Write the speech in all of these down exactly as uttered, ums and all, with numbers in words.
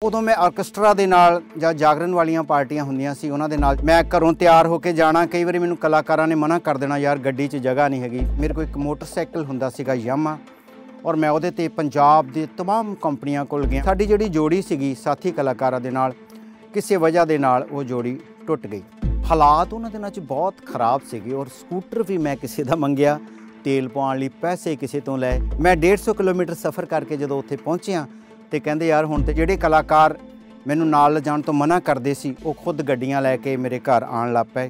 ਉਦੋਂ ਮੈਂ ਆਰਕੈਸਟਰਾ ਦੇ ਨਾਲ ਜਾਂ ਜਾਗਰਣ ਵਾਲੀਆਂ ਪਾਰਟੀਆਂ ਹੁੰਦੀਆਂ ਸੀ ਉਹਨਾਂ ਦੇ ਨਾਲ ਮੈਂ ਘਰੋਂ ਤਿਆਰ ਹੋ ਕੇ ਜਾਣਾ। ਕਈ ਵਾਰੀ ਮੈਨੂੰ ਕਲਾਕਾਰਾਂ ਨੇ ਮਨਾ ਕਰ ਦੇਣਾ, ਯਾਰ ਗੱਡੀ 'ਚ ਜਗ੍ਹਾ ਨਹੀਂ ਹੈਗੀ। ਮੇਰੇ ਕੋਲ ਇੱਕ ਮੋਟਰਸਾਈਕਲ ਹੁੰਦਾ ਸੀਗਾ ਯਾਮਾ, ਔਰ ਮੈਂ ਉਹਦੇ 'ਤੇ ਪੰਜਾਬ ਦੇ तमाम ਕੰਪਨੀਆਂ ਕੋਲ ਗਿਆ। ਸਾਡੀ ਜਿਹੜੀ ਜੋੜੀ ਸੀਗੀ ਸਾਥੀ ਕਲਾਕਾਰਾਂ ਦੇ ਨਾਲ, ਕਿਸੇ ਵਜ੍ਹਾ ਦੇ ਨਾਲ ਉਹ ਜੋੜੀ ਟੁੱਟ ਗਈ। ਹਾਲਾਤ ਉਹਨਾਂ ਦਿਨਾਂ 'ਚ ਬਹੁਤ ਖਰਾਬ ਸੀਗੇ, ਔਰ ਸਕੂਟਰ ਵੀ ਮੈਂ ਕਿਸੇ ਦਾ ਮੰਗਿਆ, ਤੇਲ ਪਾਉਣ ਲਈ ਪੈਸੇ ਕਿਸੇ ਤੋਂ ਲਏ। ਮੈਂ ਡੇਢ ਸੌ ਕਿਲੋਮੀਟਰ ਸਫ਼ਰ ਕਰਕੇ ਜਦੋਂ ਉੱਥੇ ਪਹੁੰਚਿਆ ਤੇ ਕਹਿੰਦੇ ਯਾਰ ਹੁਣ ਤੇ ਜਿਹੜੇ ਕਲਾਕਾਰ ਮੈਨੂੰ ਨਾਲ ਲਿਜਾਣ ਤੋਂ ਮਨਾ ਕਰਦੇ ਸੀ ਉਹ ਖੁਦ ਗੱਡੀਆਂ ਲੈ ਕੇ ਮੇਰੇ ਘਰ ਆਉਣ ਲੱਗ ਪਏ।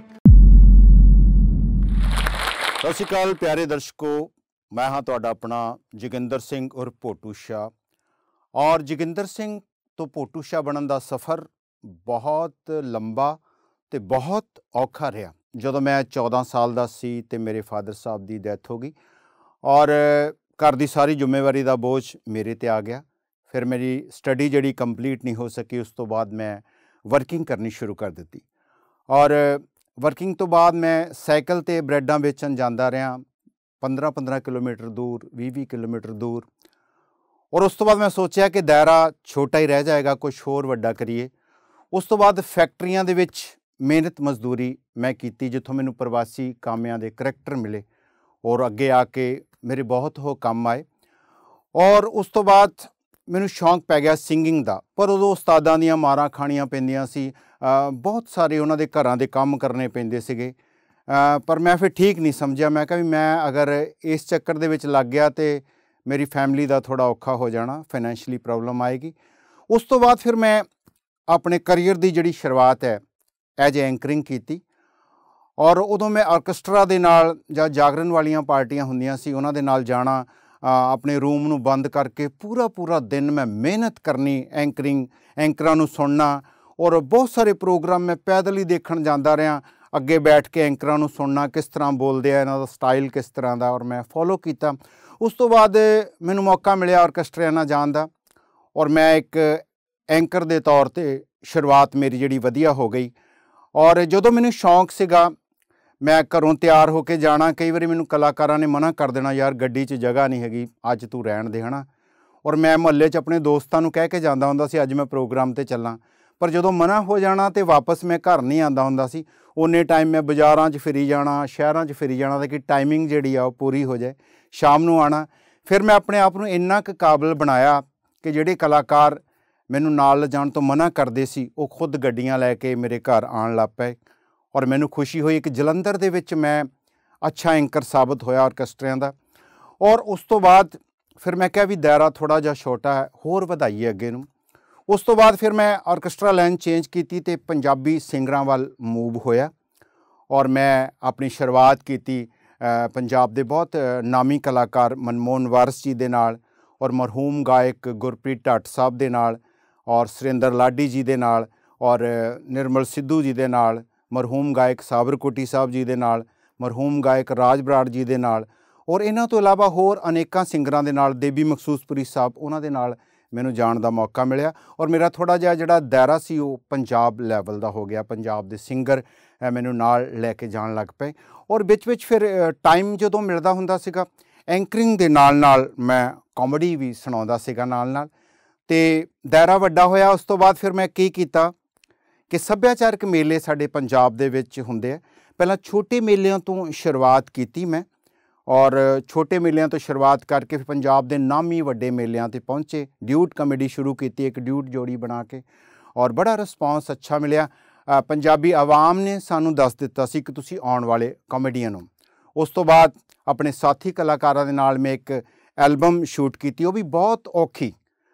ਸਤਿ ਸ਼੍ਰੀ ਅਕਾਲ ਪਿਆਰੇ ਦਰਸ਼ਕੋ, मैं हाँ तुहाडा अपना जोगिंदर सिंह और पोटू शाह। और जोगिंदर सिंह तो पोटू शाह बनने का सफ़र बहुत लंबा तो बहुत औखा रहा। जदों मैं चौदह साल का सी ते मेरे फादर साहब की डैथ हो गई और घर की सारी जिम्मेवारी का बोझ मेरे ते आ गया। फिर मेरी स्टडी जिहड़ी कंप्लीट नहीं हो सकी, उस तो बाद मैं वर्किंग करनी शुरू कर दी और वर्किंग तो बाद मैं साइकिल ते ब्रैडां बेचण जांदा रहा, पंद्रह पंद्रह किलोमीटर दूर, भी भी किलोमीटर दूर। और उस तो बाद मैं सोचा कि दायरा छोटा ही रह जाएगा, कुछ होर वड्डा करिए। उस तो बाद फैक्ट्रियां दे विच मेहनत मजदूरी मैं कीती, जिथों मैनूं प्रवासी कामियां दे करैक्टर मिले और अगे आके मेरे बहुत हो काम आए। और उस तो बाद मैनूं शौक पै गया सिंगिंग दा, पर उदों उस्तादां दीयां मारां खाणियां पैंदियां सी, बहुत सारे उन्हां दे घरां दे काम करने पैंदे सीगे। Uh, पर मैं फिर ठीक नहीं समझा। मैं कहा भी मैं अगर इस चक्कर दे विच लग गया तो मेरी फैमिली का थोड़ा औखा हो जाना, फाइनैंशली प्रॉब्लम आएगी। उस तो बाद फिर मैं अपने करियर की जिहड़ी शुरुआत है एज ए एंकरिंग की और उदों मैं आर्कैस्ट्रा दे नाल जां जागरण वालियां पार्टियां हुंदियां सी उन्हां दे नाल जाना, अपने रूम नूं बंद करके पूरा पूरा दिन मैं मेहनत करनी, एंकरिंग एंकरां नूं सुनना। और बहुत सारे प्रोग्राम मैं पैदल ही देखण जांदा रहा, अगे बैठ के एंकरां नूं सुनना, किस तरह बोलते हैं, इन्हां दा स्टाइल किस तरह का, और मैं फॉलो किया। उस तो बाद मैनूं मौका मिलिया आर्कैस्ट्रा नाल जाण दा और मैं एक एंकर दे तौर ते शुरुआत मेरी जिहड़ी वधिया हो गई। और जदों मैनूं शौक सीगा मैं घरों तैयार हो के जाना, कई बारी मैनूं कलाकारां ने मना कर देना, यार गड्डी 'च जगह नहीं हैगी, अज तूं रहण दे, है ना। और मैं मुहल्ले 'च अपने दोस्तां नूं कह के जांदा हुंदा सी अज मैं प्रोग्राम ते चलां, पर जदों मना हो जाना तो वापस मैं घर नहीं आंदा हुंदा सी। उन्ने टाइम मैं बाज़ारां 'च फिरी जाना, शहरां 'च फिरी जाना ताकि टाइमिंग जिहड़ी आ पूरी हो जाए, शाम नूं आना। फिर मैं अपने आप नूं इन्ना क काबिल बनाया कि जिहड़े कलाकार मैनूं नाल लिजाण तो मना करदे सी वो खुद गड्डियां लैके मेरे घर आउण लग पए। और मैनूं खुशी हुई कि जलंधर दे विच मैं अच्छा एंकर साबित होया आर्कैस्ट्रियां दा। और उस तो बाद फिर मैं कहा भी दायरा थोड़ा जिहा छोटा है, होर वधाईए अगे नूं। उस तो बाद फिर मैं आर्कैस्ट्रा लाइन चेंज की तो पंजाबी सिंगरां वाल मूव होया और मैं अपनी शुरुआत की पंजाब दे बहुत नामी कलाकार मनमोहन वारिस जी दे नाल और मरहूम गायक गुरप्रीत ढाट साहब दे नाल और सुरेंद्र लाडी जी दे नाल और निर्मल सिद्धू जी दे नाल, मरहूम गायक साबर कोटी साहब जी दे नाल, मरहूम गायक राज बराड़ जी दे नाल, और इन्हां तो इलावा होर अनेकां सिंगरां दे नाल, देवी मखसूसपुरी साहब उन्हां दे नाल मैनूं जाण दा मौका मिलिया। और मेरा थोड़ा जिहा जिहड़ा दायरा सी वो पंजाब लैवल का हो गया, पंजाब दे सिंगर मैनूं नाल लैके जाण लग पे। और विच विच फिर टाइम जदों मिलदा हुंदा सीगा एंकरिंग दे नाल नाल मैं कॉमेडी भी सुणाउंदा सीगा नाल नाल, ते दायरा वड्डा होया। उस तो बाद फिर मैं की कीता कि सभ्याचारक मेले साडे पंजाब दे विच हुंदे आ। पहलां छोटे मेलिਆਂ ਤੋਂ शुरुआत कीती मैं और छोटे मेलिਆਂ तो शुरुआत करके फिर पंजाब के नामी वड्डे मेलिਆਂ ते पहुँचे, ड्यूट कॉमेडी शुरू की, एक ड्यूट जोड़ी बना के, और बड़ा रिस्पॉन्स अच्छा मिलिया। पंजाबी आवाम ने सानू दस दिता सी कि तुसी आउण वाले कॉमेडियन हो। उस तो बाद अपने साथी कलाकारां दे नाल मैं एक एल्बम शूट की, वो भी बहुत औखी,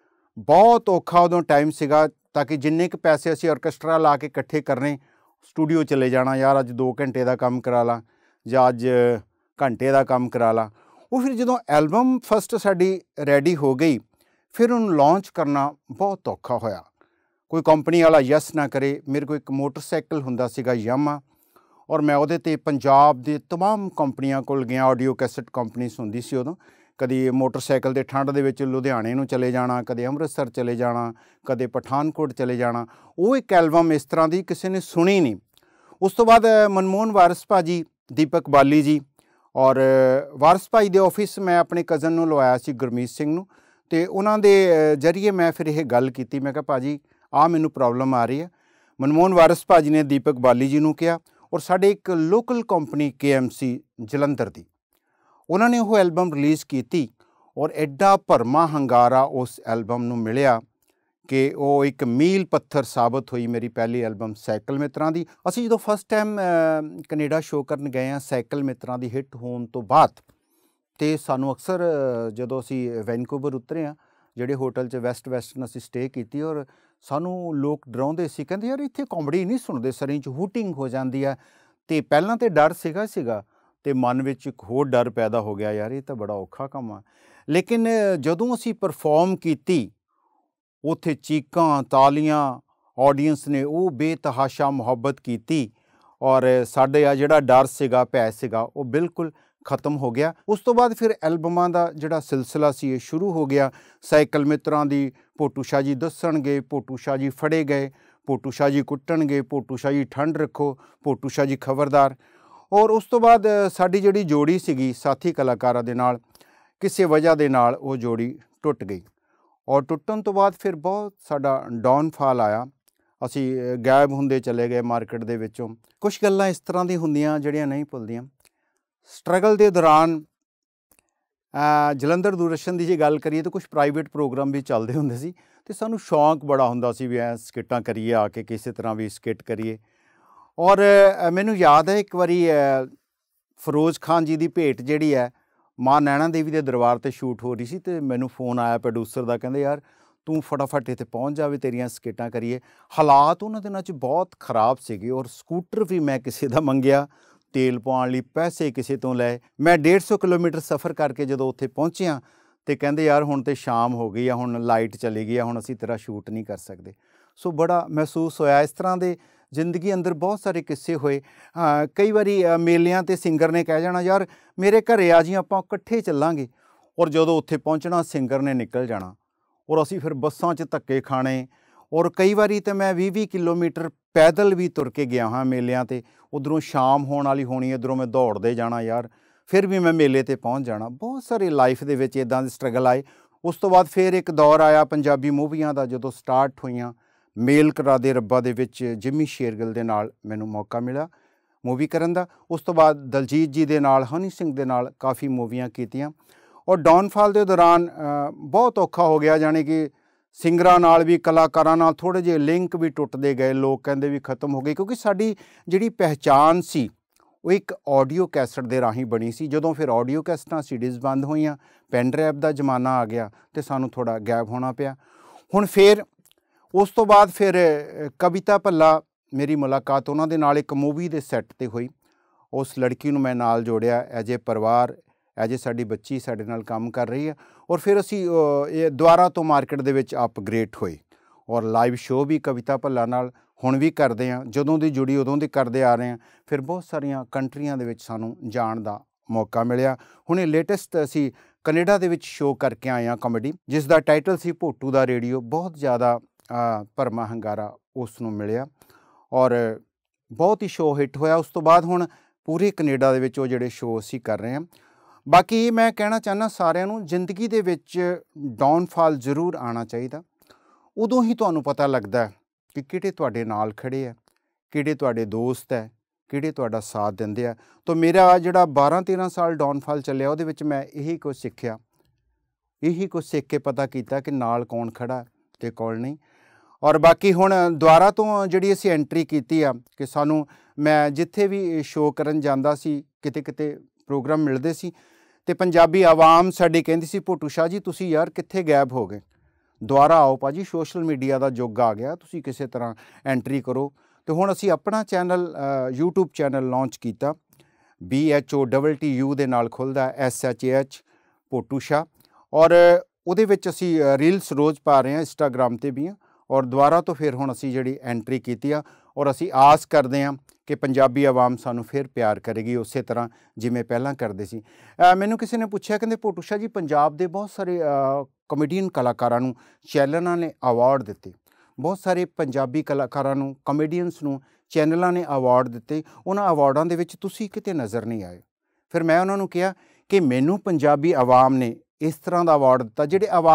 बहुत औखा उदों टाइम सीगा, ताकि जिन्ने क पैसे असीं आर्कैस्ट्रा ला के इकट्ठे करने, स्टूडियो चले जाना, यार अज दो घंटे का काम करा ला जां अज घंटे का काम करा ला। वो फिर जो एल्बम फस्ट साड़ी रेडी हो गई, फिर उन्होंने लॉन्च करना बहुत औखा होया। कोई कंपनी वाला यस ना करे। मेरे को एक मोटरसाइकिल हुंदा सीगा यामा और मैं उहदे ते पंजाब दे तमाम कंपनियां कोल गया, ऑडियो कैसेट कंपनीस हुंदी सी उदों। कदी मोटरसाइकिल दे ठंड दे विच लुधियाणे नूं चले जाना, कदे अमृतसर चले जाना, कदे पठानकोट चले जाना। वो एक एल्बम इस तरह की किसी ने सुनी नहीं। उस तो बाद मनमोहन वारिस भाजी, दीपक बाली जी और वारिस भाई दे ऑफिस मैं अपने कज़न नूं लवाया सी गुरमीत सिंह नूं, ਤੇ ਉਹਨਾਂ ਦੇ ਜਰੀਏ ਮੈਂ ਫਿਰ ਇਹ ਗੱਲ ਕੀਤੀ। ਮੈਂ ਕਿਹਾ ਭਾਜੀ ਆ ਮੈਨੂੰ ਪ੍ਰੋਬਲਮ ਆ ਰਹੀ ਹੈ। ਮਨਮੋਹਨ ਵਾਰਿਸ ਭਾਜੀ ਨੇ ਦੀਪਕ ਬਾਲੀ ਜੀ ਨੂੰ ਕਿਹਾ, ਔਰ ਸਾਡੇ ਇੱਕ local company K M C Jalandhar ਦੀ, ਉਹਨਾਂ ਨੇ ਉਹ ਐਲਬਮ ਰਿਲੀਜ਼ ਕੀਤੀ ਔਰ ਐਡਾ ਭਰਮਾ ਹੰਗਾਰਾ ਉਸ ਐਲਬਮ ਨੂੰ ਮਿਲਿਆ ਕਿ ਉਹ ਇੱਕ ਮੀਲ ਪੱਥਰ ਸਾਬਤ ਹੋਈ ਮੇਰੀ ਪਹਿਲੀ ਐਲਬਮ ਸਾਈਕਲ ਮਿੱਤਰਾਂ ਦੀ। ਅਸੀਂ ਜਦੋਂ ਫਸਟ ਟਾਈਮ ਕੈਨੇਡਾ ਸ਼ੋਅ ਕਰਨ ਗਏ ਹਾਂ ਸਾਈਕਲ ਮਿੱਤਰਾਂ ਦੀ ਹਿੱਟ ਹੋਣ ਤੋਂ ਬਾਅਦ, ਅਤੇ ਸਾਨੂੰ ਅਕਸਰ ਜਦੋਂ ਅਸੀਂ ਵੈਨਕੂਵਰ ਉਤਰੇ ਹਾਂ, ਜਿਹੜੇ ਹੋਟਲ 'ਚ ਵੈਸਟ ਵੈਸਟਰਨ ਅਸੀਂ ਸਟੇ ਕੀਤੀ, ਔਰ ਸਾਨੂੰ ਲੋਕ ਡਰਾਉਂਦੇ ਸੀ, ਕਹਿੰਦੇ ਯਾਰ ਇੱਥੇ ਕਾਮੇਡੀ ਨਹੀਂ ਸੁਣਦੇ, ਸਰੀਂ 'ਚ ਹੂਟਿੰਗ ਹੋ ਜਾਂਦੀ ਹੈ। ਅਤੇ ਪਹਿਲਾਂ ਤਾਂ ਡਰ ਸੀਗਾ ਸੀਗਾ ਅਤੇ ਮਨ ਵਿੱਚ ਇੱਕ ਹੋਰ ਡਰ ਪੈਦਾ ਹੋ ਗਿਆ, ਯਾਰ ਇਹ ਤਾਂ ਬੜਾ ਔਖਾ ਕੰਮ ਆ। ਲੇਕਿਨ ਜਦੋਂ ਅਸੀਂ ਪਰਫੋਰਮ ਕੀਤੀ, ਉੱਥੇ ਚੀਕਾਂ ਤਾਲੀਆਂ, ਆਡੀਅੰਸ ਨੇ ਉਹ ਬੇਤਹਾਸ਼ਾ ਮੁਹੱਬਤ ਕੀਤੀ, ਔਰ ਸਾਡੇ ਆ ਜਿਹੜਾ ਡਰ ਸੀਗਾ, ਭੈ ਸੀਗਾ, ਉਹ ਬਿਲਕੁਲ ਖ਼ਤਮ ਹੋ ਗਿਆ। ਉਸ ਤੋਂ ਬਾਅਦ ਫਿਰ ਐਲਬਮਾਂ ਦਾ ਜਿਹੜਾ ਸਿਲਸਿਲਾ ਸੀ ਇਹ ਸ਼ੁਰੂ ਹੋ ਗਿਆ। ਸਾਈਕਲ ਮਿੱਤਰਾਂ ਦੀ ਪੋਟੂ ਸ਼ਾਹ ਜੀ ਦੱਸਣਗੇ, ਪੋਟੂ ਸ਼ਾਹ ਜੀ ਫੜੇ ਗਏ, ਪੋਟੂ ਸ਼ਾਹ ਜੀ ਕੁੱਟਣਗੇ, ਪੋਟੂ ਸ਼ਾਹ ਜੀ ਠੰਡ ਰੱਖੋ, ਪੋਟੂ ਸ਼ਾਹ ਜੀ ਖਬਰਦਾਰ। ਔਰ ਉਸ ਤੋਂ ਬਾਅਦ ਸਾਡੀ ਜਿਹੜੀ ਜੋੜੀ ਸੀਗੀ ਸਾਥੀ ਕਲਾਕਾਰਾਂ ਦੇ ਨਾਲ, ਕਿਸੇ ਵਜ੍ਹਾ ਦੇ ਨਾਲ ਉਹ ਜੋੜੀ ਟੁੱਟ ਗਈ, ਔਰ ਟੁੱਟਣ ਤੋਂ ਬਾਅਦ ਫਿਰ ਬਹੁਤ ਸਾਡਾ ਡਾਊਨਫਾਲ ਆਇਆ। ਅਸੀਂ ਗਾਇਬ ਹੁੰਦੇ ਚਲੇ ਗਏ ਮਾਰਕੀਟ ਦੇ ਵਿੱਚੋਂ। ਕੁਛ ਗੱਲਾਂ ਇਸ ਤਰ੍ਹਾਂ ਦੀਆਂ ਹੁੰਦੀਆਂ ਜਿਹੜੀਆਂ ਨਹੀਂ ਭੁੱਲਦੀਆਂ। ਸਟਰਗਲ ਦੇ ਦੌਰਾਨ ਜਲੰਧਰ ਦੂਰਦਰਸ਼ਨ ਦੀ ਜੇ ਗੱਲ ਕਰੀਏ ਤਾਂ ਕੁਛ ਪ੍ਰਾਈਵੇਟ ਪ੍ਰੋਗਰਾਮ ਵੀ ਚੱਲਦੇ ਹੁੰਦੇ ਸੀ, ਅਤੇ ਸਾਨੂੰ ਸ਼ੌਂਕ ਬੜਾ ਹੁੰਦਾ ਸੀ ਵੀ ਐ ਸਕਿੱਟਾਂ ਕਰੀਏ, ਆ ਕੇ ਕਿਸੇ ਤਰ੍ਹਾਂ ਵੀ ਸਕਿੱਟ ਕਰੀਏ। ਔਰ ਮੈਨੂੰ ਯਾਦ ਹੈ ਇੱਕ ਵਾਰੀ ਫਿਰੋਜ਼ ਖਾਨ ਜੀ ਦੀ ਭੇਟ ਜਿਹੜੀ ਹੈ ਮਾਂ ਨੈਣਾ ਦੇਵੀ ਦੇ ਦਰਬਾਰ 'ਤੇ ਸ਼ੂਟ ਹੋ ਰਹੀ ਸੀ, ਅਤੇ ਮੈਨੂੰ ਫੋਨ ਆਇਆ ਪ੍ਰੋਡਿਊਸਰ ਦਾ, ਕਹਿੰਦੇ ਯਾਰ ਤੂੰ ਫਟਾਫਟ ਇੱਥੇ ਪਹੁੰਚ ਜਾਵੇ, ਤੇਰੀਆਂ ਸਕਿੱਟਾਂ ਕਰੀਏ। ਹਾਲਾਤ ਉਹਨਾਂ ਦਿਨਾਂ 'ਚ ਬਹੁਤ ਖ਼ਰਾਬ ਸੀਗੇ, ਔਰ ਸਕੂਟਰ ਵੀ ਮੈਂ ਕਿਸੇ ਦਾ ਮੰਗਿਆ, ਤੇਲ ਪਾਉਣ ਲਈ ਪੈਸੇ ਕਿਸੇ ਤੋਂ ਲਏ। ਮੈਂ ਡੇਢ ਸੌ ਕਿਲੋਮੀਟਰ ਸਫ਼ਰ ਕਰਕੇ ਜਦੋਂ ਉੱਥੇ ਪਹੁੰਚਿਆ, ਅਤੇ ਕਹਿੰਦੇ ਯਾਰ ਹੁਣ ਤਾਂ ਸ਼ਾਮ ਹੋ ਗਈ ਆ, ਹੁਣ ਲਾਈਟ ਚਲੀ ਗਈ ਆ, ਹੁਣ ਅਸੀਂ ਤੇਰਾ ਸ਼ੂਟ ਨਹੀਂ ਕਰ ਸਕਦੇ। ਸੋ ਬੜਾ ਮਹਿਸੂਸ ਹੋਇਆ। ਇਸ ਤਰ੍ਹਾਂ ਦੇ ਜ਼ਿੰਦਗੀ ਅੰਦਰ ਬਹੁਤ ਸਾਰੇ ਕਿੱਸੇ ਹੋਏ। ਕਈ ਵਾਰੀ ਮੇਲਿਆਂ 'ਤੇ ਸਿੰਗਰ ਨੇ ਕਹਿ ਜਾਣਾ ਯਾਰ ਮੇਰੇ ਘਰੇ ਆ ਜੀ, ਆਪਾਂ ਇਕੱਠੇ ਚੱਲਾਂਗੇ, ਔਰ ਜਦੋਂ ਉੱਥੇ ਪਹੁੰਚਣਾ ਸਿੰਗਰ ਨੇ ਨਿਕਲ ਜਾਣਾ, ਔਰ ਅਸੀਂ ਫਿਰ ਬੱਸਾਂ 'ਚ ਧੱਕੇ ਖਾਣੇ। ਔਰ ਕਈ ਵਾਰੀ ਤਾਂ ਮੈਂ ਵੀਹ ਵੀਹ ਕਿਲੋਮੀਟਰ ਪੈਦਲ ਵੀ ਤੁਰ ਕੇ ਗਿਆ ਹਾਂ ਮੇਲਿਆਂ 'ਤੇ। ਉੱਧਰੋਂ ਸ਼ਾਮ ਹੋਣ ਵਾਲੀ ਹੋਣੀ, ਇੱਧਰੋਂ ਮੈਂ ਦੌੜਦੇ ਜਾਣਾ ਯਾਰ, ਫਿਰ ਵੀ ਮੈਂ ਮੇਲੇ 'ਤੇ ਪਹੁੰਚ ਜਾਣਾ। ਬਹੁਤ ਸਾਰੇ ਲਾਈਫ ਦੇ ਵਿੱਚ ਇੱਦਾਂ ਦੇ ਸਟਰਗਲ ਆਏ। ਉਸ ਤੋਂ ਬਾਅਦ ਫਿਰ ਇੱਕ ਦੌਰ ਆਇਆ ਪੰਜਾਬੀ ਮੂਵੀਆਂ ਦਾ, ਜਦੋਂ ਸਟਾਰਟ ਹੋਈਆਂ। ਮੇਲ ਕਰਾ ਦੇ ਰੱਬਾ ਦੇ ਵਿੱਚ ਜਿੰਮੀ ਸ਼ੇਰਗਿੱਲ ਦੇ ਨਾਲ ਮੈਨੂੰ ਮੌਕਾ ਮਿਲਿਆ ਮੂਵੀ ਕਰਨ ਦਾ। ਉਸ ਤੋਂ ਬਾਅਦ ਦਲਜੀਤ ਜੀ ਦੇ ਨਾਲ, ਹਨੀ ਸਿੰਘ ਦੇ ਨਾਲ ਕਾਫੀ ਮੂਵੀਆਂ ਕੀਤੀਆਂ। ਔਰ ਡਾਊਨਫਾਲ ਦੇ ਦੌਰਾਨ ਬਹੁਤ ਔਖਾ ਹੋ ਗਿਆ, ਜਾਣੀ ਕਿ ਸਿੰਗਰਾਂ ਨਾਲ ਵੀ ਕਲਾਕਾਰਾਂ ਨਾਲ ਥੋੜ੍ਹੇ ਜਿਹੇ ਲਿੰਕ ਵੀ ਟੁੱਟਦੇ ਗਏ। ਲੋਕ ਕਹਿੰਦੇ ਵੀ ਖਤਮ ਹੋ ਗਏ, ਕਿਉਂਕਿ ਸਾਡੀ ਜਿਹੜੀ ਪਹਿਚਾਣ ਸੀ ਉਹ ਇੱਕ ਆਡੀਓ ਕੈਸਟ ਦੇ ਰਾਹੀਂ ਬਣੀ ਸੀ। ਜਦੋਂ ਫਿਰ ਆਡੀਓ ਕੈਸਟਾਂ ਸੀਡੀਜ਼ ਬੰਦ ਹੋਈਆਂ, ਪੈਨ ਡਰਾਈਵ ਦਾ ਜ਼ਮਾਨਾ ਆ ਗਿਆ, ਅਤੇ ਸਾਨੂੰ ਥੋੜ੍ਹਾ ਗੈਪ ਹੋਣਾ ਪਿਆ। ਹੁਣ ਫਿਰ ਉਸ ਤੋਂ ਬਾਅਦ ਫਿਰ ਕਵਿਤਾ ਭੱਲਾ, ਮੇਰੀ ਮੁਲਾਕਾਤ ਉਹਨਾਂ ਦੇ ਨਾਲ ਇੱਕ ਮੂਵੀ ਦੇ ਸੈੱਟ 'ਤੇ ਹੋਈ। ਉਸ ਲੜਕੀ ਨੂੰ ਮੈਂ ਨਾਲ ਜੋੜਿਆ ਐਜ ਏ ਪਰਿਵਾਰ, ਐਜ ਏ ਸਾਡੀ ਬੱਚੀ ਸਾਡੇ ਨਾਲ ਕੰਮ ਕਰ ਰਹੀ ਹੈ। ਔਰ ਫਿਰ ਅਸੀਂ ਇਹ ਦੁਬਾਰਾ ਤੋਂ ਮਾਰਕੀਟ ਦੇ ਵਿੱਚ ਅਪਗ੍ਰੇਡ ਹੋਏ, ਔਰ ਲਾਈਵ ਸ਼ੋਅ ਵੀ ਕਵਿਤਾ ਭੱਲਾ ਨਾਲ ਹੁਣ ਵੀ ਕਰਦੇ ਹਾਂ। ਜਦੋਂ ਦੀ ਜੁੜੀ ਉਦੋਂ ਦੀ ਕਰਦੇ ਆ ਰਹੇ ਹਾਂ। ਫਿਰ ਬਹੁਤ ਸਾਰੀਆਂ ਕੰਟਰੀਆਂ ਦੇ ਵਿੱਚ ਸਾਨੂੰ ਜਾਣ ਦਾ ਮੌਕਾ ਮਿਲਿਆ। ਹੁਣ ਇਹ ਲੇਟੈਸਟ ਅਸੀਂ ਕੈਨੇਡਾ ਦੇ ਵਿੱਚ ਸ਼ੋਅ ਕਰਕੇ ਆਏ ਹਾਂ ਕਾਮੇਡੀ, ਜਿਸ ਦਾ ਟਾਈਟਲ ਸੀ ਭੋਟੂ ਦਾ ਰੇਡੀਓ। ਬਹੁਤ ਜ਼ਿਆਦਾ ਭਰਮਾ ਹੰਗਾਰਾ ਉਸ ਨੂੰ ਮਿਲਿਆ, ਔਰ ਬਹੁਤ ਹੀ ਸ਼ੋਅ ਹਿੱਟ ਹੋਇਆ। ਉਸ ਤੋਂ ਬਾਅਦ ਹੁਣ ਪੂਰੇ ਕੈਨੇਡਾ ਦੇ ਵਿੱਚ ਉਹ ਜਿਹੜੇ ਸ਼ੋਅ ਅਸੀਂ ਕਰ ਰਹੇ ਹਾਂ। ਬਾਕੀ ਇਹ ਮੈਂ ਕਹਿਣਾ ਚਾਹੁੰਦਾ ਸਾਰਿਆਂ ਨੂੰ, ਜ਼ਿੰਦਗੀ ਦੇ ਵਿੱਚ ਡਾਊਨਫਾਲ ਜ਼ਰੂਰ ਆਉਣਾ ਚਾਹੀਦਾ। ਉਦੋਂ ਹੀ ਤੁਹਾਨੂੰ ਪਤਾ ਲੱਗਦਾ ਕਿ ਕਿਹੜੇ ਤੁਹਾਡੇ ਨਾਲ ਖੜ੍ਹੇ ਹੈ, ਕਿਹੜੇ ਤੁਹਾਡੇ ਦੋਸਤ ਹੈ, ਕਿਹੜੇ ਤੁਹਾਡਾ ਸਾਥ ਦਿੰਦੇ ਆ। ਤਾਂ ਮੇਰਾ ਜਿਹੜਾ ਬਾਰਾਂ ਤੇਰਾਂ ਸਾਲ ਡਾਊਨਫਾਲ ਚੱਲਿਆ, ਉਹਦੇ ਵਿੱਚ ਮੈਂ ਇਹੀ ਕੁਝ ਸਿੱਖਿਆ, ਇਹੀ ਕੁਝ ਸਿੱਖ ਕੇ ਪਤਾ ਕੀਤਾ ਕਿ ਨਾਲ ਕੌਣ ਖੜ੍ਹਾ ਅਤੇ ਕੌਣ ਨਹੀਂ। ਔਰ ਬਾਕੀ ਹੁਣ ਦੁਬਾਰਾ ਤੋਂ ਜਿਹੜੀ ਅਸੀਂ ਐਂਟਰੀ ਕੀਤੀ ਆ, ਕਿ ਸਾਨੂੰ ਮੈਂ ਜਿੱਥੇ ਵੀ ਸ਼ੋਅ ਕਰਨ ਜਾਂਦਾ ਸੀ, ਕਿਤੇ ਕਿਤੇ ਪ੍ਰੋਗਰਾਮ ਮਿਲਦੇ ਸੀ, ਅਤੇ ਪੰਜਾਬੀ ਆਵਾਮ ਸਾਡੀ ਕਹਿੰਦੀ ਸੀ ਭੋਟੂ ਸ਼ਾਹ ਜੀ ਤੁਸੀਂ ਯਾਰ ਕਿੱਥੇ ਗਾਇਬ ਹੋ ਗਏ, ਦੁਬਾਰਾ ਆਓ ਭਾਅ ਜੀ, ਸੋਸ਼ਲ ਮੀਡੀਆ ਦਾ ਯੁੱਗ ਆ ਗਿਆ, ਤੁਸੀਂ ਕਿਸੇ ਤਰ੍ਹਾਂ ਐਂਟਰੀ ਕਰੋ। ਅਤੇ ਹੁਣ ਅਸੀਂ ਆਪਣਾ ਚੈਨਲ ਯੂਟਿਊਬ ਚੈਨਲ ਲਾਂਚ ਕੀਤਾ, B H O double T U ਦੇ ਨਾਲ ਖੁੱਲ੍ਹਦਾ, S H A H Bhotu Shah. ਔਰ ਉਹਦੇ ਵਿੱਚ ਅਸੀਂ ਰੀਲਸ ਰੋਜ਼ ਪਾ ਰਹੇ ਹਾਂ, ਇੰਸਟਾਗ੍ਰਾਮ 'ਤੇ ਵੀ ਹਾਂ। ਔਰ ਦੁਬਾਰਾ ਤੋਂ ਫਿਰ ਹੁਣ ਅਸੀਂ ਜਿਹੜੀ ਐਂਟਰੀ ਕੀਤੀ ਆ, ਔਰ ਅਸੀਂ ਆਸ ਕਰਦੇ ਹਾਂ ਕਿ ਪੰਜਾਬੀ ਆਵਾਮ ਸਾਨੂੰ ਫਿਰ ਪਿਆਰ ਕਰੇਗੀ ਉਸੇ ਤਰ੍ਹਾਂ ਜਿਵੇਂ ਪਹਿਲਾਂ ਕਰਦੇ ਸੀ। ਮੈਨੂੰ ਕਿਸੇ ਨੇ ਪੁੱਛਿਆ, ਕਹਿੰਦੇ ਭੋਟੂ ਸ਼ਾਹ ਜੀ ਪੰਜਾਬ ਦੇ ਬਹੁਤ ਸਾਰੇ ਕਾਮੇਡੀਅਨ ਕਲਾਕਾਰਾਂ ਨੂੰ ਚੈਨਲਾਂ ਨੇ ਅਵਾਰਡ ਦਿੱਤੇ, ਬਹੁਤ ਸਾਰੇ ਪੰਜਾਬੀ ਕਲਾਕਾਰਾਂ ਨੂੰ, ਕਾਮੇਡੀਅਨਸ ਨੂੰ ਚੈਨਲਾਂ ਨੇ ਅਵਾਰਡ ਦਿੱਤੇ, ਉਹਨਾਂ ਅਵਾਰਡਾਂ ਦੇ ਵਿੱਚ ਤੁਸੀਂ ਕਿਤੇ ਨਜ਼ਰ ਨਹੀਂ ਆਏ। ਫਿਰ ਮੈਂ ਉਹਨਾਂ ਨੂੰ ਕਿਹਾ ਕਿ ਮੈਨੂੰ ਪੰਜਾਬੀ ਆਵਾਮ ਨੇ ਇਸ ਤਰ੍ਹਾਂ ਦਾ ਅਵਾਰਡ ਦਿੱਤਾ, ਜਿਹੜੇ ਅਵਾਰਡ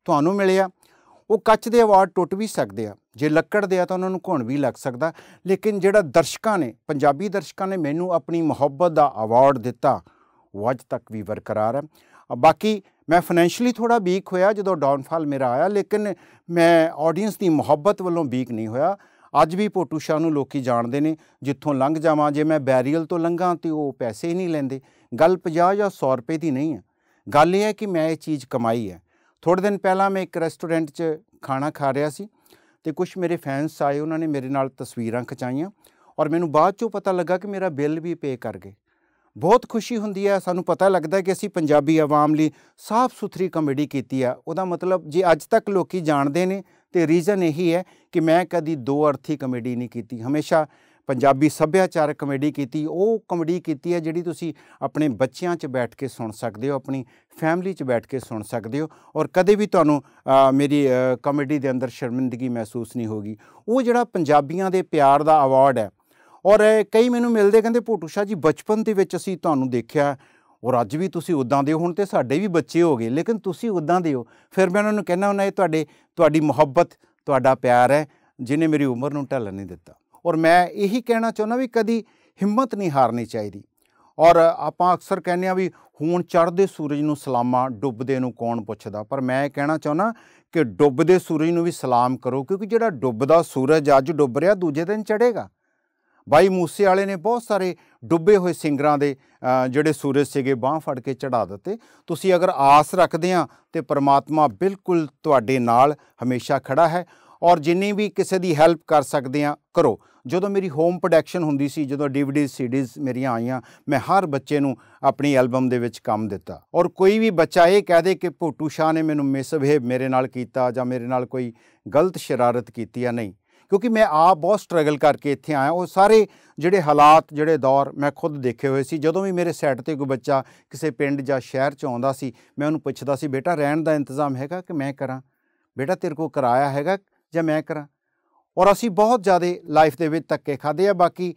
ਤੁਹਾਨੂੰ ਮਿਲਿਆ ਉਹ ਕੱਚ ਦੇ ਅਵਾਰਡ ਟੁੱਟ ਵੀ ਸਕਦੇ ਆ, ਜੇ ਲੱਕੜ ਦੇ ਆ ਤਾਂ ਉਹਨਾਂ ਨੂੰ ਘੁਣ ਵੀ ਲੱਗ ਸਕਦਾ, ਲੇਕਿਨ ਜਿਹੜਾ ਦਰਸ਼ਕਾਂ ਨੇ, ਪੰਜਾਬੀ ਦਰਸ਼ਕਾਂ ਨੇ ਮੈਨੂੰ ਆਪਣੀ ਮੁਹੱਬਤ ਦਾ ਅਵਾਰਡ ਦਿੱਤਾ ਉਹ ਅੱਜ ਤੱਕ ਵੀ ਬਰਕਰਾਰ ਹੈ। ਬਾਕੀ ਮੈਂ ਫਾਈਨੈਂਸ਼ੀਅਲੀ ਥੋੜ੍ਹਾ ਵੀਕ ਹੋਇਆ ਜਦੋਂ ਡਾਊਨਫਾਲ ਮੇਰਾ ਆਇਆ, ਲੇਕਿਨ ਮੈਂ ਆਡੀਅੰਸ ਦੀ ਮੁਹੱਬਤ ਵੱਲੋਂ ਵੀਕ ਨਹੀਂ ਹੋਇਆ। ਅੱਜ ਵੀ ਪੋਟੂ ਸ਼ਾਹ ਨੂੰ ਲੋਕ ਜਾਣਦੇ ਨੇ, ਜਿੱਥੋਂ ਲੰਘ ਜਾਵਾਂ, ਜੇ ਮੈਂ ਬੈਰੀਅਲ ਤੋਂ ਲੰਘਾਂ ਤਾਂ ਉਹ ਪੈਸੇ ਹੀ ਨਹੀਂ ਲੈਂਦੇ। ਗੱਲ ਪੰਜਾਹ ਜਾਂ ਸੌ ਰੁਪਏ ਦੀ ਨਹੀਂ ਹੈ, ਗੱਲ ਇਹ ਹੈ ਕਿ ਮੈਂ ਇਹ ਚੀਜ਼ ਕਮਾਈ ਹੈ। ਥੋੜ੍ਹੇ ਦਿਨ ਪਹਿਲਾਂ ਮੈਂ ਇੱਕ ਰੈਸਟੋਰੈਂਟ 'ਚ ਖਾਣਾ ਖਾ ਰਿਹਾ ਸੀ ਅਤੇ ਕੁਛ ਮੇਰੇ ਫੈਨਸ ਆਏ, ਉਹਨਾਂ ਨੇ ਮੇਰੇ ਨਾਲ ਤਸਵੀਰਾਂ ਖਿਚਾਈਆਂ ਔਰ ਮੈਨੂੰ ਬਾਅਦ 'ਚੋਂ ਪਤਾ ਲੱਗਾ ਕਿ ਮੇਰਾ ਬਿੱਲ ਵੀ ਪੇ ਕਰ ਗਏ। ਬਹੁਤ ਖੁਸ਼ੀ ਹੁੰਦੀ ਹੈ, ਸਾਨੂੰ ਪਤਾ ਲੱਗਦਾ ਕਿ ਅਸੀਂ ਪੰਜਾਬੀ ਆਵਾਮ ਲਈ ਸਾਫ ਸੁਥਰੀ ਕਾਮੇਡੀ ਕੀਤੀ ਆ। ਉਹਦਾ ਮਤਲਬ ਜੇ ਅੱਜ ਤੱਕ ਲੋਕ ਜਾਣਦੇ ਨੇ ਅਤੇ ਰੀਜ਼ਨ ਇਹੀ ਹੈ ਕਿ ਮੈਂ ਕਦੀ ਦੋ ਅਰਥੀ ਕਾਮੇਡੀ ਨਹੀਂ ਕੀਤੀ, ਹਮੇਸ਼ਾ ਪੰਜਾਬੀ ਸੱਭਿਆਚਾਰਕ ਕਾਮੇਡੀ ਕੀਤੀ। ਉਹ ਕਾਮੇਡੀ ਕੀਤੀ ਹੈ ਜਿਹੜੀ ਤੁਸੀਂ ਆਪਣੇ ਬੱਚਿਆਂ 'ਚ ਬੈਠ ਕੇ ਸੁਣ ਸਕਦੇ ਹੋ, ਆਪਣੀ ਫੈਮਿਲੀ 'ਚ ਬੈਠ ਕੇ ਸੁਣ ਸਕਦੇ ਹੋ ਔਰ ਕਦੇ ਵੀ ਤੁਹਾਨੂੰ ਮੇਰੀ ਕਾਮੇਡੀ ਦੇ ਅੰਦਰ ਸ਼ਰਮਿੰਦਗੀ ਮਹਿਸੂਸ ਨਹੀਂ ਹੋਗੀ। ਉਹ ਜਿਹੜਾ ਪੰਜਾਬੀਆਂ ਦੇ ਪਿਆਰ ਦਾ ਅਵਾਰਡ ਹੈ। ਔਰ ਕਈ ਮੈਨੂੰ ਮਿਲਦੇ ਕਹਿੰਦੇ ਪੋਟੂ ਸ਼ਾਹ ਜੀ ਬਚਪਨ ਦੇ ਵਿੱਚ ਅਸੀਂ ਤੁਹਾਨੂੰ ਦੇਖਿਆ ਔਰ ਅੱਜ ਵੀ ਤੁਸੀਂ ਉੱਦਾਂ ਦੇ ਹੋ, ਹੁਣ ਤਾਂ ਸਾਡੇ ਵੀ ਬੱਚੇ ਹੋ ਗਏ ਲੇਕਿਨ ਤੁਸੀਂ ਉੱਦਾਂ ਦੇ ਹੋ। ਫਿਰ ਮੈਂ ਉਹਨਾਂ ਨੂੰ ਕਹਿੰਦਾ ਹੁੰਦਾ ਇਹ ਤੁਹਾਡੇ ਤੁਹਾਡੀ ਮੁਹੱਬਤ, ਤੁਹਾਡਾ ਪਿਆਰ ਹੈ ਜਿਹਨੇ ਮੇਰੀ ਉਮਰ ਨੂੰ ਢਲਣ ਨਹੀਂ ਦਿੱਤਾ। ਔਰ ਮੈਂ ਇਹੀ ਕਹਿਣਾ ਚਾਹੁੰਦਾ ਵੀ ਕਦੀ ਹਿੰਮਤ ਨਹੀਂ ਹਾਰਨੀ ਚਾਹੀਦੀ। ਔਰ ਆਪਾਂ ਅਕਸਰ ਕਹਿੰਦੇ ਹਾਂ ਵੀ ਹੁਣ ਚੜ੍ਹਦੇ ਸੂਰਜ ਨੂੰ ਸਲਾਮਾਂ, ਡੁੱਬਦੇ ਨੂੰ ਕੌਣ ਪੁੱਛਦਾ, ਪਰ ਮੈਂ ਇਹ ਕਹਿਣਾ ਚਾਹੁੰਦਾ ਕਿ ਡੁੱਬਦੇ ਸੂਰਜ ਨੂੰ ਵੀ ਸਲਾਮ ਕਰੋ, ਕਿਉਂਕਿ ਜਿਹੜਾ ਡੁੱਬਦਾ ਸੂਰਜ ਅੱਜ ਡੁੱਬ ਰਿਹਾ ਦੂਜੇ ਦਿਨ ਚੜ੍ਹੇਗਾ। ਬਾਈ ਮੂਸੇ ਵਾਲੇ ਨੇ ਬਹੁਤ ਸਾਰੇ ਡੁੱਬੇ ਹੋਏ ਸਿੰਗਰਾਂ ਦੇ ਜਿਹੜੇ ਸੂਰਜ ਸੀਗੇ ਬਾਂਹ ਫੜ ਕੇ ਚੜ੍ਹਾ ਦਿੱਤੇ। ਤੁਸੀਂ ਅਗਰ ਆਸ ਰੱਖਦੇ ਆ ਤਾਂ ਪਰਮਾਤਮਾ ਬਿਲਕੁਲ ਤੁਹਾਡੇ ਨਾਲ ਹਮੇਸ਼ਾ ਖੜ੍ਹਾ ਹੈ ਔਰ ਜਿੰਨੀ ਵੀ ਕਿਸੇ ਦੀ ਹੈਲਪ ਕਰ ਸਕਦੇ ਆ ਕਰੋ। ਜਦੋਂ ਮੇਰੀ ਹੋਮ ਪ੍ਰੋਡਕਸ਼ਨ ਹੁੰਦੀ ਸੀ, ਜਦੋਂ ਡੀ ਵੀ ਡੀ ਸੀਡੀਜ਼ ਮੇਰੀਆਂ ਆਈਆਂ, ਮੈਂ ਹਰ ਬੱਚੇ ਨੂੰ ਆਪਣੀ ਐਲਬਮ ਦੇ ਵਿੱਚ ਕੰਮ ਦਿੱਤਾ। ਔਰ ਕੋਈ ਵੀ ਬੱਚਾ ਇਹ ਕਹਿ ਦੇ ਕਿ ਪੋਟੂ ਸ਼ਾਹ ਨੇ ਮੈਨੂੰ ਮਿਸਬਿਹੇਵ ਮੇਰੇ ਨਾਲ ਕੀਤਾ ਜਾਂ ਮੇਰੇ ਨਾਲ ਕੋਈ ਗਲਤ ਸ਼ਰਾਰਤ ਕੀਤੀ ਆ, ਨਹੀਂ, ਕਿਉਂਕਿ ਮੈਂ ਆਪ ਬਹੁਤ ਸਟਰਗਲ ਕਰਕੇ ਇੱਥੇ ਆਇਆ। ਉਹ ਸਾਰੇ ਜਿਹੜੇ ਹਾਲਾਤ, ਜਿਹੜੇ ਦੌਰ ਮੈਂ ਖੁਦ ਦੇਖੇ ਹੋਏ ਸੀ। ਜਦੋਂ ਵੀ ਮੇਰੇ ਸੈੱਟ 'ਤੇ ਕੋਈ ਬੱਚਾ ਕਿਸੇ ਪਿੰਡ ਜਾਂ ਸ਼ਹਿਰ 'ਚ ਆਉਂਦਾ ਸੀ, ਮੈਂ ਉਹਨੂੰ ਪੁੱਛਦਾ ਸੀ ਬੇਟਾ ਰਹਿਣ ਦਾ ਇੰਤਜ਼ਾਮ ਹੈਗਾ ਕਿ ਮੈਂ ਕਰਾਂ, ਬੇਟਾ ਤੇਰੇ ਕੋਲ ਕਿਰਾਇਆ ਹੈਗਾ ਜਾਂ ਮੈਂ ਕਰਾਂ। ਔਰ ਅਸੀਂ ਬਹੁਤ ਜ਼ਿਆਦਾ ਲਾਈਫ ਦੇ ਵਿੱਚ ਧੱਕੇ ਖਾਧੇ ਆ। ਬਾਕੀ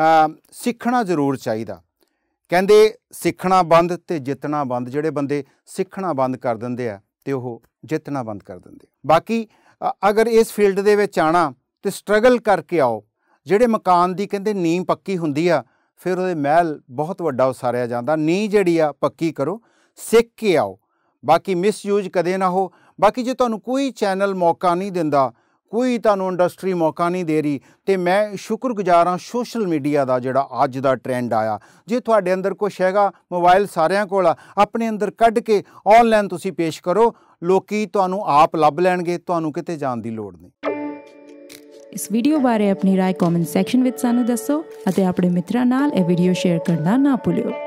ਸਿੱਖਣਾ ਜ਼ਰੂਰ ਚਾਹੀਦਾ। ਕਹਿੰਦੇ ਸਿੱਖਣਾ ਬੰਦ ਅਤੇ ਜਿੱਤਣਾ ਬੰਦ। ਜਿਹੜੇ ਬੰਦੇ ਸਿੱਖਣਾ ਬੰਦ ਕਰ ਦਿੰਦੇ ਆ ਅਤੇ ਉਹ ਜਿੱਤਣਾ ਬੰਦ ਕਰ ਦਿੰਦੇ। ਬਾਕੀ ਅਗਰ ਇਸ ਫੀਲਡ ਦੇ ਵਿੱਚ ਆਉਣਾ ਅਤੇ ਸਟਰਗਲ ਕਰਕੇ ਆਓ। ਜਿਹੜੇ ਮਕਾਨ ਦੀ ਕਹਿੰਦੇ ਨੀਂਹ ਪੱਕੀ ਹੁੰਦੀ ਆ, ਫਿਰ ਉਹਦੇ ਮਹਿਲ ਬਹੁਤ ਵੱਡਾ ਉਸਾਰਿਆ ਜਾਂਦਾ। ਨੀਂਹ ਜਿਹੜੀ ਆ ਪੱਕੀ ਕਰੋ, ਸਿੱਖ ਕੇ ਆਓ। ਬਾਕੀ ਮਿਸਯੂਜ ਕਦੇ ਨਾ ਹੋ। ਬਾਕੀ ਜੇ ਤੁਹਾਨੂੰ ਕੋਈ ਚੈਨਲ ਮੌਕਾ ਨਹੀਂ ਦਿੰਦਾ, ਕੋਈ ਤੁਹਾਨੂੰ ਇੰਡਸਟਰੀ ਮੌਕਾ ਨਹੀਂ ਦੇ ਰਹੀ, ਅਤੇ ਮੈਂ ਸ਼ੁਕਰਗੁਜ਼ਾਰ ਹਾਂ ਸੋਸ਼ਲ ਮੀਡੀਆ ਦਾ ਜਿਹੜਾ ਅੱਜ ਦਾ ਟਰੈਂਡ ਆਇਆ। ਜੇ ਤੁਹਾਡੇ ਅੰਦਰ ਕੁਛ ਹੈਗਾ, ਮੋਬਾਈਲ ਸਾਰਿਆਂ ਕੋਲ ਆ, ਆਪਣੇ ਅੰਦਰ ਕੱਢ ਕੇ ਔਨਲਾਈਨ ਤੁਸੀਂ ਪੇਸ਼ ਕਰੋ, ਲੋਕੀ ਤੁਹਾਨੂੰ ਆਪ ਲੱਭ ਲੈਣਗੇ, ਤੁਹਾਨੂੰ ਕਿਤੇ ਜਾਣ ਦੀ ਲੋੜ ਨਹੀਂ। ਇਸ ਵੀਡੀਓ ਬਾਰੇ ਆਪਣੀ ਰਾਏ ਕਮੈਂਟ ਸੈਕਸ਼ਨ ਵਿੱਚ ਸਾਨੂੰ ਦੱਸੋ ਅਤੇ ਆਪਣੇ ਮਿੱਤਰਾਂ ਨਾਲ ਇਹ ਵੀਡੀਓ ਸ਼ੇਅਰ ਕਰਨਾ ਨਾ ਭੁੱਲਿਓ।